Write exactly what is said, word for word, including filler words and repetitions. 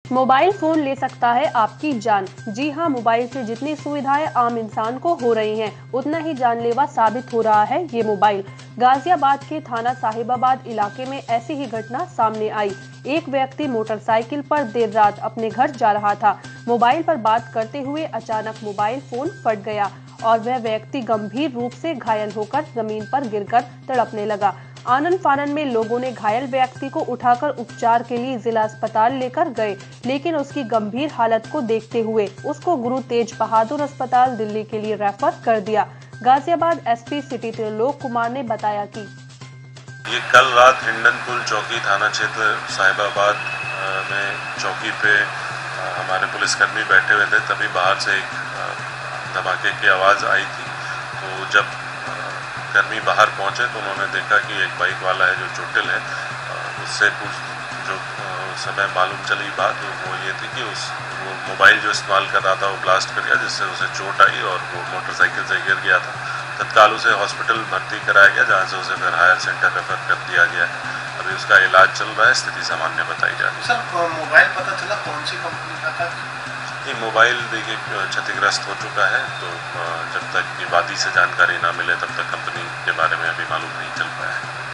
Mobile phone ले सकता है आपकी जान। जी हां, मोबाइल से जितनी सुविधाएं आम इंसान को हो रही हैं, उतना ही जानलेवा साबित हो रहा है ये मोबाइल। गाजियाबाद के थाना साहिबाबाद इलाके में ऐसी ही घटना सामने आई। एक व्यक्ति मोटरसाइकिल पर देर रात अपने घर जा रहा था। मोबाइल पर बात करते हुए अचानक मोबाइल फोन फट गया और वह व्यक्ति गंभीर रूप से घायल होकर जमीन पर गिरकर तड़पने लगा। आनन फानन में लोगों ने घायल व्यक्ति को उठाकर उपचार के लिए जिला अस्पताल लेकर गए, लेकिन उसकी गंभीर हालत को देखते हुए उसको गुरु तेज बहादुर अस्पताल दिल्ली के लिए रेफर कर दिया। गाजियाबाद एसपी सिटी त्रिलोक कुमार ने बताया कि ये कल रात हिंडनपुर चौकी थाना क्षेत्र साहिबाबाद में चौकी पे हमारे पुलिसकर्मी बैठे हुए थे, तभी बाहर से एक धमाके की आवाज़ आई थी। तो जब कर्मी बाहर पहुंचे तो उन्होंने देखा कि एक बाइक वाला है जो चोटिल है। उससे कुछ जो उस समय मालूम चली बात वो ये थी कि उस वो मोबाइल जो इस्तेमाल कर रहा था वो ब्लास्ट कर गया, जिससे उसे चोट आई और वो मोटरसाइकिल से गिर गया था। तत्काल उसे हॉस्पिटल भर्ती कराया गया, जहाँ से उसे फिर हायर सेंटर रेफर कर दिया गया है। अभी उसका इलाज चल रहा है, स्थिति सामान्य बताई जा रही है। सर, मोबाइल पता चला कौन सी कंपनी का था? ये मोबाइल देखिए क्षतिग्रस्त हो चुका है, तो जब तक ये वादी से जानकारी ना मिले तब तक कंपनी के बारे में अभी मालूम नहीं चल पाया है।